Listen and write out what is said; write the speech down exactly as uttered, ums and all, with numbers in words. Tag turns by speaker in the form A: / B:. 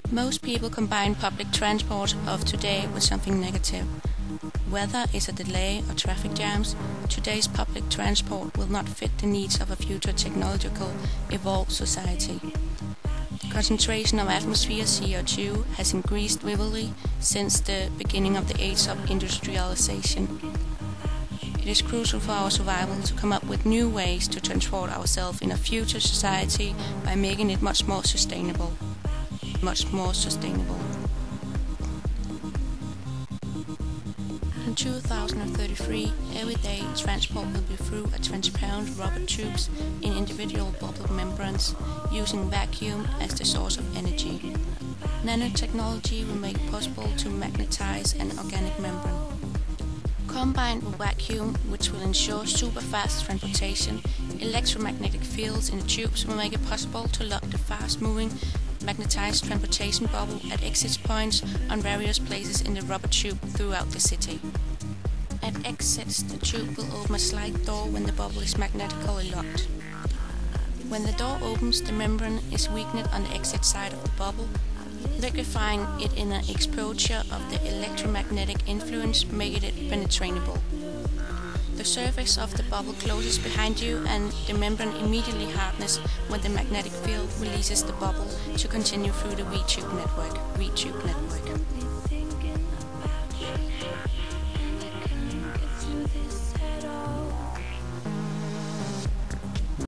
A: Most people combine public transport of today with something negative. Whether it's a delay or traffic jams, today's public transport will not fit the needs of a future technological evolved society. The concentration of atmosphere C O two has increased vividly since the beginning of the age of industrialization. It is crucial for our survival to come up with new ways to transport ourselves in a future society by making it much more sustainable. Much more sustainable. In two thousand thirty-three, everyday transport will be through a transparent rubber tubes in individual bubble membranes, using vacuum as the source of energy. Nanotechnology will make it possible to magnetize an organic membrane. Combined with vacuum, which will ensure super-fast transportation, electromagnetic fields in the tubes will make it possible to lock the fast-moving magnetized transportation bubble at exit points on various places in the rubber tube throughout the city. At exits, the tube will open a slide door when the bubble is magnetically locked. When the door opens, the membrane is weakened on the exit side of the bubble, liquefying it in an exposure of the electromagnetic influence, making it penetrable. The surface of the bubble closes behind you and the membrane immediately hardens when the magnetic field releases the bubble to continue through the V-tube network. V-tube network.